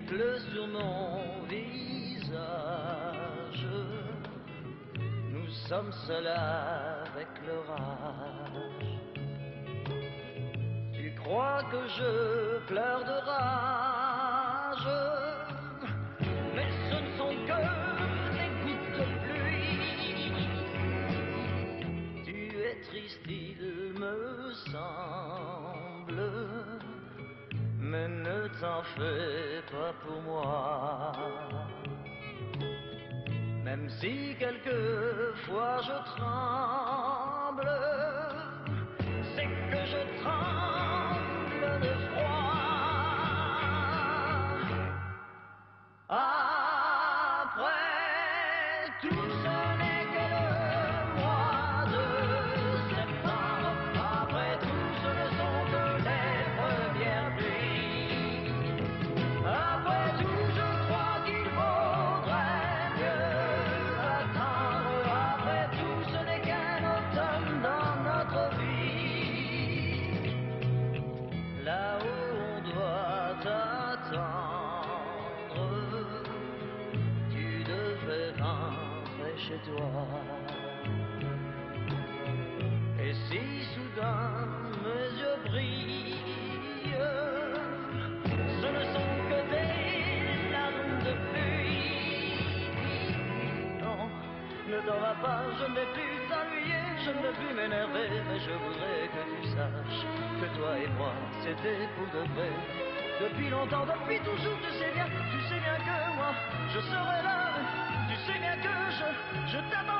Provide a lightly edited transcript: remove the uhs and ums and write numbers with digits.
pleut sur mon visage. Nous sommes seuls avec l'orage. Tu crois que je pleure de rage, mais ce ne sont que des gouttes de pluie. Tu es triste, il me semble, mais ne t'en fais pas pour moi. Même si quelquefois je tremble, c'est que je tremble de froid. Après tout, ce n'est que le mois de septembre. Après tout, ce ne sont que les premières pluies. Après tout, je crois qu'il vaudrait mieux attendre. Après tout, ce n'est qu'un automne dans notre vie. Là-haut, on doit attendre. Tu devrais rentrer chez toi. Et si soudain mes yeux brillent, ce ne sont que des larmes de pluie. Non, ne t'en va pas, je ne vais plus t'ennuyer, je ne vais plus m'énerver, mais je voudrais que tu saches que toi et moi, c'était pour de vrai. Depuis longtemps, depuis toujours, tu sais bien que moi, je serai là. Tu sais bien que je t'attends.